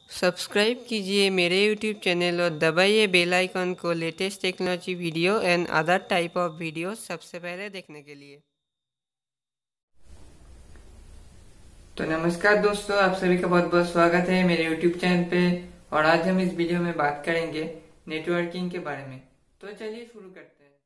Subscribe कीजिए मेरे YouTube channel और दबाइए बेल आइकन को latest technology video and other type of video सबसे पहले देखने के लिए। तो नमस्कार दोस्तों, आप सभी का बहुत बहुत स्वागत है मेरे YouTube चैनल पे। और आज हम इस वीडियो में बात करेंगे नेटवर्किंग के बारे में। तो चलिए शुरू करते हैं।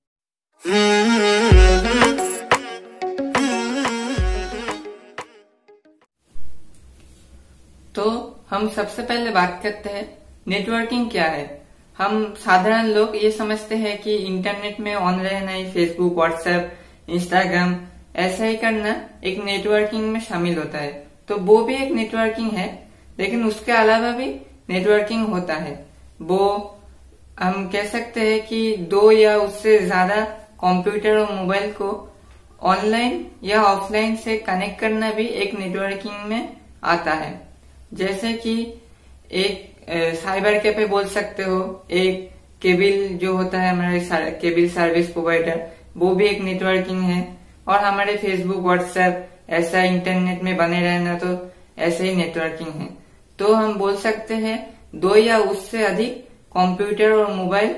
तो हम सबसे पहले बात करते हैं नेटवर्किंग क्या है। हम साधारण लोग ये समझते हैं कि इंटरनेट में ऑन रहना ही, फेसबुक, व्हाट्सएप, इंस्टाग्राम ऐसा ही करना एक नेटवर्किंग में शामिल होता है। तो वो भी एक नेटवर्किंग है, लेकिन उसके अलावा भी नेटवर्किंग होता है। वो हम कह सकते हैं कि दो या उससे ज्यादा कंप्यूटर और मोबाइल को ऑनलाइन या ऑफलाइन से कनेक्ट करना भी एक नेटवर्किंग में आता है। जैसे कि एक साइबर कैफे बोल सकते हो, एक केबल जो होता है हमारे केबल सर्विस प्रोवाइडर, वो भी एक नेटवर्किंग है। और हमारे फेसबुक, व्हाट्सएप ऐसा इंटरनेट में बने रहना तो ऐसे ही नेटवर्किंग है। तो हम बोल सकते हैं दो या उससे अधिक कंप्यूटर और मोबाइल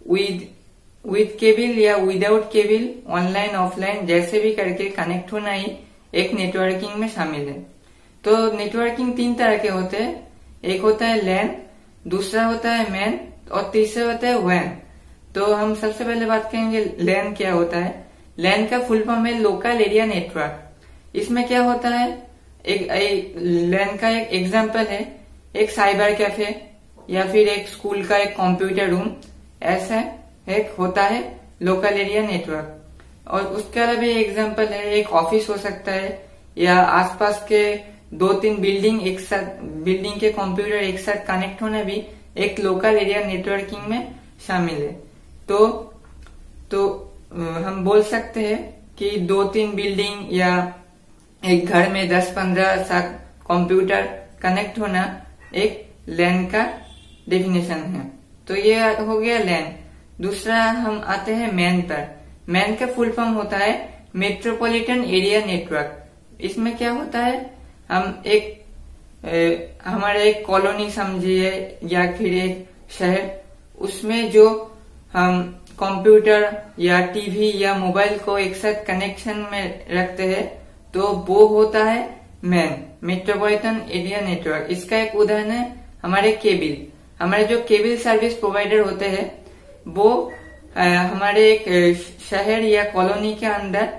विद केबल या विदाउट केबल, ऑनलाइन ऑफलाइन जैसे भी करके कनेक्ट होना ही एक नेटवर्किंग में शामिल है। तो नेटवर्किंग तीन तरह के होते हैं। एक होता है लैन, दूसरा होता है मैन और तीसरा होता है वैन। तो हम सबसे पहले बात करेंगे लैन क्या होता है। लैन का फुल फॉर्म है लोकल एरिया नेटवर्क। इसमें क्या होता है, एक लैन का एक एग्जांपल है एक साइबर कैफे या फिर एक स्कूल का एक कंप्यूटर रूम, ऐसा एक होता है लोकल एरिया नेटवर्क। और उसके अलावा एग्जांपल है एक ऑफिस हो सकता है या आसपास के दो तीन बिल्डिंग के कंप्यूटर एक साथ कनेक्ट होना भी एक लोकल एरिया नेटवर्किंग में शामिल है। तो हम बोल सकते हैं कि दो तीन बिल्डिंग या एक घर में 10-15 कंप्यूटर कनेक्ट होना एक लैन का डेफिनेशन है। तो ये हो गया लैन। दूसरा हम आते हैं मैन पर। मैन का फुल फॉर्म होता है मेट्रोपॉलिटन एरिया नेटवर्क। इसमें क्या होता है, हम हमारे एक कॉलोनी समझिए या फिर एक शहर, उसमें जो हम कंप्यूटर या टीवी या मोबाइल को एक साथ कनेक्शन में रखते हैं तो वो होता है मैन, मेट्रोपॉलिटन एरिया नेटवर्क। इसका एक उदाहरण है हमारे केबल। हमारे जो केबल सर्विस प्रोवाइडर होते हैं वो हमारे एक शहर या कॉलोनी के अंदर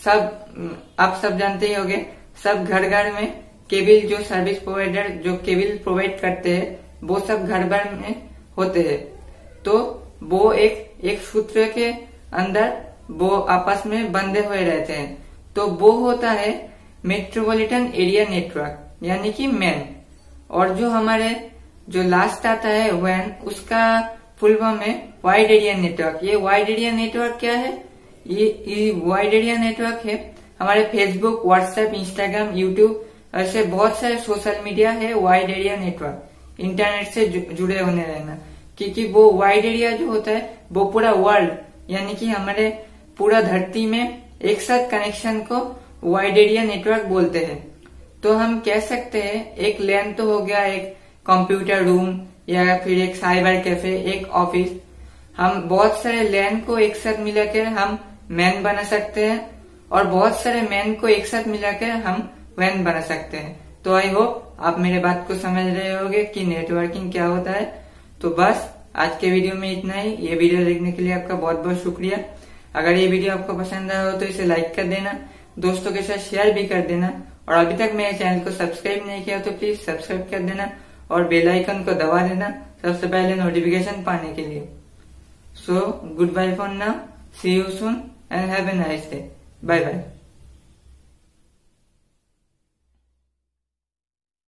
आप सब जानते ही होंगे, सब घर घर में केबल जो सर्विस प्रोवाइडर जो केबल प्रोवाइड करते हैं वो सब घर घर में होते हैं। तो वो एक सूत्र के अंदर वो आपस में बंधे हुए रहते हैं। तो वो होता है मेट्रोपॉलिटन एरिया नेटवर्क यानी कि मैन। और जो हमारे जो लास्ट आता है वैन, उसका फुल फॉर्म है वाइड एरिया नेटवर्क। ये वाइड एरिया नेटवर्क क्या है, ये वाइड एरिया नेटवर्क है हमारे फेसबुक, व्हाट्सएप, इंस्टाग्राम, यूट्यूब ऐसे बहुत सारे सोशल मीडिया है वाइड एरिया नेटवर्क। इंटरनेट से जुड़े होने रहना, क्योंकि वो वाइड एरिया जो होता है वो पूरा वर्ल्ड यानी कि हमारे पूरा धरती में एक साथ कनेक्शन को वाइड एरिया नेटवर्क बोलते हैं। तो हम कह सकते हैं एक लैन तो हो गया एक कंप्यूटर रूम या फिर एक साइबर कैफे, एक ऑफिस। हम बहुत सारे लैन को एक साथ मिलाकर हम मैन बना सकते हैं और बहुत सारे मैन को एक साथ मिलाकर हम वैन बना सकते हैं। तो आई होप आप मेरे बात को समझ रहे होंगे कि नेटवर्किंग क्या होता है। तो बस आज के वीडियो में इतना ही। ये वीडियो देखने के लिए आपका बहुत बहुत शुक्रिया। अगर ये वीडियो आपको पसंद आया हो तो इसे लाइक कर देना, दोस्तों के साथ शेयर भी कर देना। और अभी तक मेरे चैनल को सब्सक्राइब नहीं किया तो प्लीज सब्सक्राइब कर देना और बेल आइकन को दबा देना सबसे पहले नोटिफिकेशन पाने के लिए। So good bye for now, see you soon and have a nice day. Bye bye.